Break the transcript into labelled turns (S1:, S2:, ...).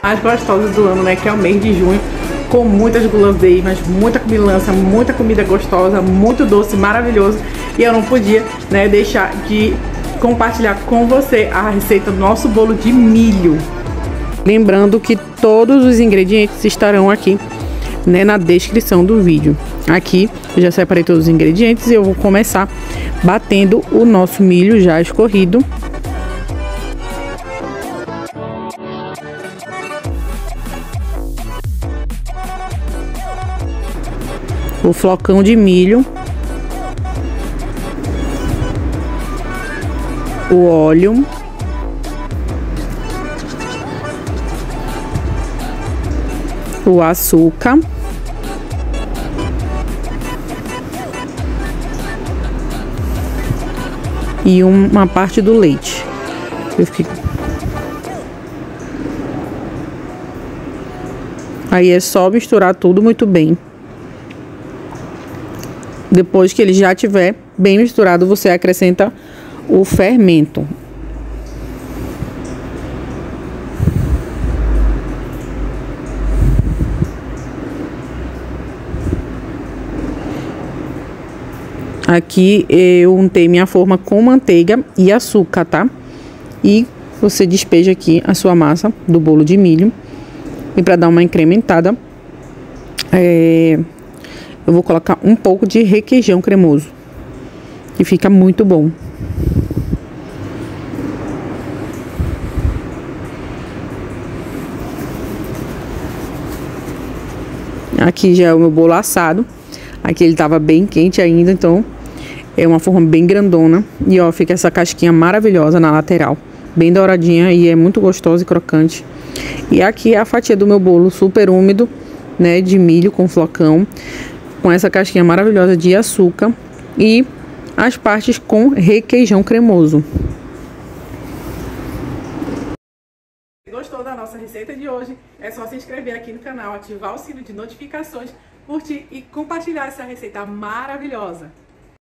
S1: mais gostosas do ano, né? Que é o mês de junho, com muitas guloseimas, muita comilança, muita comida gostosa, muito doce, maravilhoso. E eu não podia, né, deixar de compartilhar com você a receita do nosso bolo de milho. Lembrando que todos os ingredientes estarão aqui, né, na descrição do vídeo. Aqui eu já separei todos os ingredientes e eu vou começar batendo o nosso milho já escorrido. O flocão de milho, o óleo, o açúcar, e uma parte do leite. Aí é só misturar tudo muito bem. Depois que ele já estiver bem misturado, você acrescenta o fermento. Aqui eu untei minha forma com manteiga e açúcar, tá? E você despeja aqui a sua massa do bolo de milho. E para dar uma incrementada, eu vou colocar um pouco de requeijão cremoso, que fica muito bom. Aqui já é o meu bolo assado. Aqui ele tava bem quente ainda, então é uma forma bem grandona. E ó, fica essa casquinha maravilhosa na lateral, bem douradinha, e é muito gostosa e crocante. E aqui é a fatia do meu bolo super úmido, né, de milho com flocão, com essa casquinha maravilhosa de açúcar e as partes com requeijão cremoso. Se gostou da nossa receita de hoje, é só se inscrever aqui no canal, ativar o sino de notificações, curtir e compartilhar essa receita maravilhosa.